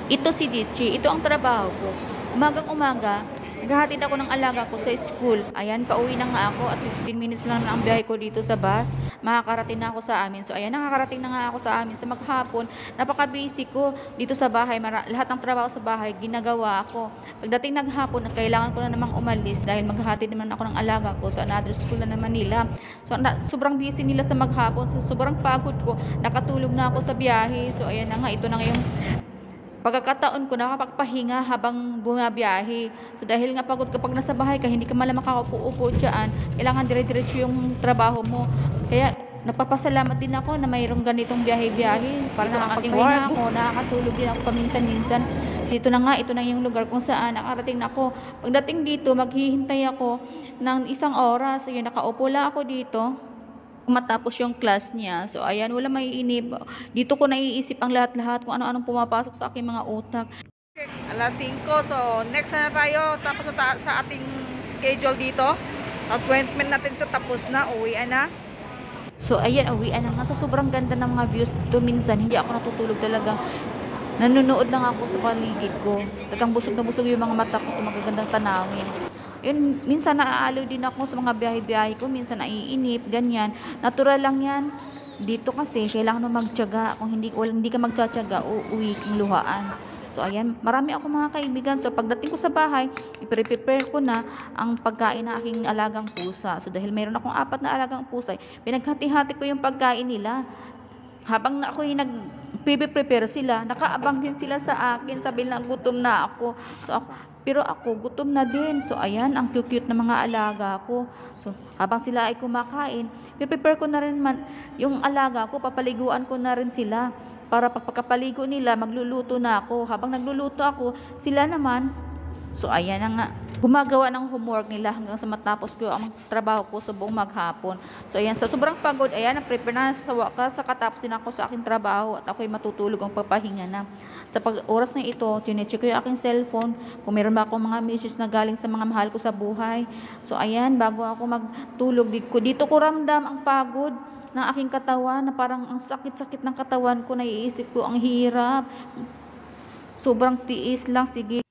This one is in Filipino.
Ito si Ditchi, ito ang trabaho ko. Umagang-umaga, naghahatid ako ng alaga ko sa school. Ayan, pauwi na nga ako at 15 minutes lang na ang biyahe ko dito sa bus. Makakarating na ako sa amin. So ayan, nakakarating na nga ako sa amin sa maghapon. Napaka-busy ko dito sa bahay. Lahat ng trabaho sa bahay, ginagawa ako. Pagdating naghapon, kailangan ko na namang umalis dahil maghahatid naman ako ng alaga ko sa another school na naman nila. So sobrang busy nila sa maghapon. So sobrang pagod ko. Nakatulog na ako sa biyahe. So ayan na nga, ito na nga yung pagkakataon ko nakapagpahinga habang bumabiyahe. So dahil nga pagod kapag nasa bahay ka, hindi ka malamang makakaupo-upo dyan, kailangan dire-diretso yung trabaho mo. Kaya napapasalamat din ako na mayroong ganitong biyahe-biyahe para nakakapagpahinga ako, nakakatulog din ako paminsan-minsan. Dito na nga, ito na yung lugar kung saan nakarating na ako. Pagdating dito, maghihintay ako ng 1 oras. So yun, nakaupo lang ako dito matapos yung class niya. So, ayan, wala maiinip. Dito ko naiisip ang lahat-lahat kung ano-anong pumapasok sa aking mga utak. Alas 5. So, next na tayo. Tapos sa ating schedule dito. Appointment natin to tapos na. Uwian na. So, ayan, uwian na nga. So, sobrang ganda ng mga views dito. Minsan, hindi ako natutulog talaga. Nanonood lang ako sa paligid ko. Talagang busog na busog yung mga mata ko sa magagandang tanawin. Yun, minsan naaaliw din ako sa mga biyahe-biyahe ko, minsan naiinip, ganyan. Natural lang yan. Dito kasi, kailangan mo magtiyaga. Kung hindi ka magtsatsaga, uuwi kang luhaan. So, ayan, marami ako mga kaibigan. So, pagdating ko sa bahay, i-prepare ko na ang pagkain na aking alagang pusa. So, dahil mayroon akong 4 na alagang pusa, pinaghati-hati ko yung pagkain nila. Habang ako'y nag-prepare sila, nakaabang din sila sa akin. Sabi lang, gutom na ako. So, pero ako, gutom na din. So, ayan, ang cute-cute na mga alaga ko. So, habang sila ay kumakain, prepare ko na rin man yung alaga ko, papaliguan ko na rin sila. Para pagkapaligo nila, magluluto na ako. Habang nagluluto ako, sila naman, so, ayan na nga, gumagawa ng homework nila hanggang sa matapos ko ang trabaho ko sa buong maghapon. So, ayan, sa sobrang pagod, ayan, na-prepare na sa wakas, katapos din ako sa aking trabaho at ako'y matutulog ang pagpahinga na. Sa oras na ito, chinecheck ko yung aking cellphone, kung meron ba akong mga messages na galing sa mga mahal ko sa buhay. So, ayan, bago ako magtulog, dito ko ramdam ang pagod ng aking katawan, na parang ang sakit-sakit ng katawan ko, naiisip ko, ang hirap. Sobrang tiis lang, sige.